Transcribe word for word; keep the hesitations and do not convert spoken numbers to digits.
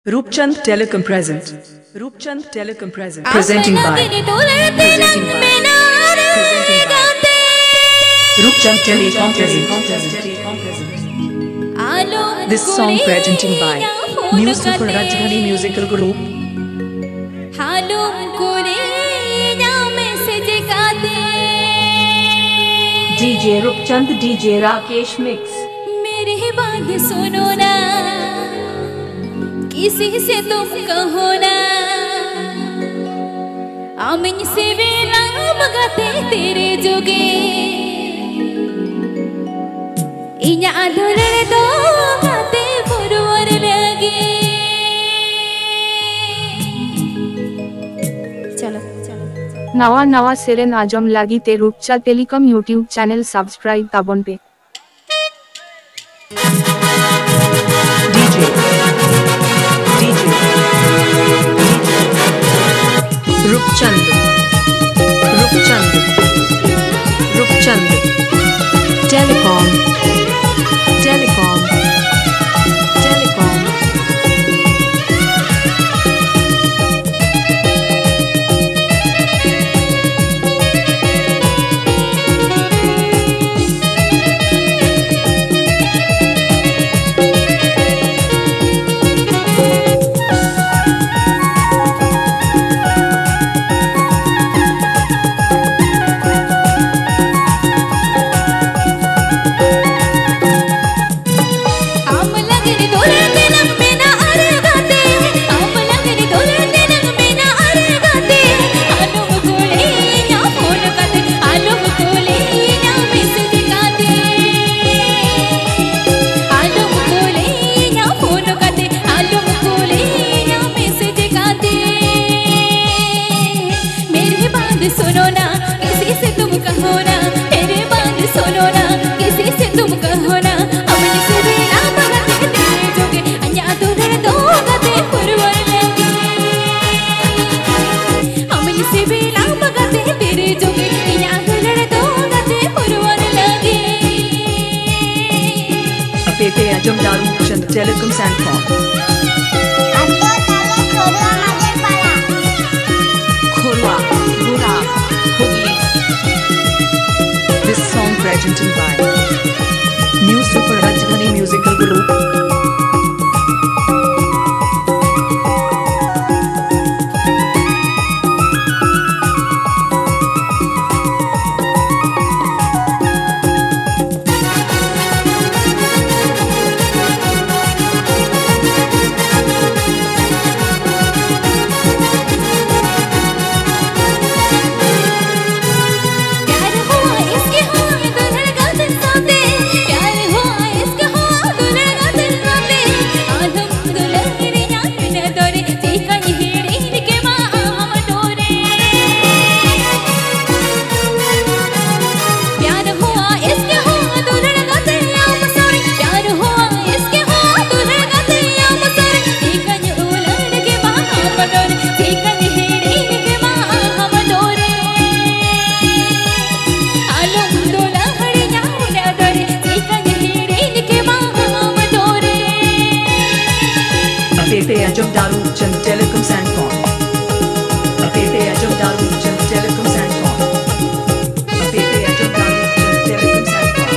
Roopchand Telecom present. Roopchand Telecom present. Presenting by. Presenting by. Presenting by. Roopchand Telecom present. This song presenting by New Super Rajdhani Musical Group. D J Roopchand, D J Rakesh Mix. मेरी बात सुनो ना, किसी से तुम कहो ना, आमिन से वेला मगाते तेरे जोगे, इन्या आधुरे दो गाते पुरवर लगे। चलो चलो नवा नवा सेरेन आजम लागी ते Roopchand telecom YouTube channel subscribe ताबन पे। Roopchand, Roopchand, Roopchand, Telecom, Telecom, Telecom. सुनो ना, किसी से तुम कहो ना, मेरे बात सुनो ना, किसी से तुम कहो ना, अपनी से बेला मगाते तेरे जोगे, अन्या तुझे दो गाते पुरवर लगे, अपनी से बेला मगाते तेरे जोगे, अन्या तुझे दो गाते पुरवर लगे। Apete Ajam Roopchand Telecom Sandcon. This song presented by New Super Rajdhani Musical Group. Apete Ajam Roopchand Telecom Sandcon. Apete Ajam Roopchand Telecom Sandcon. Apete Ajam Roopchand Telecom Sandcon.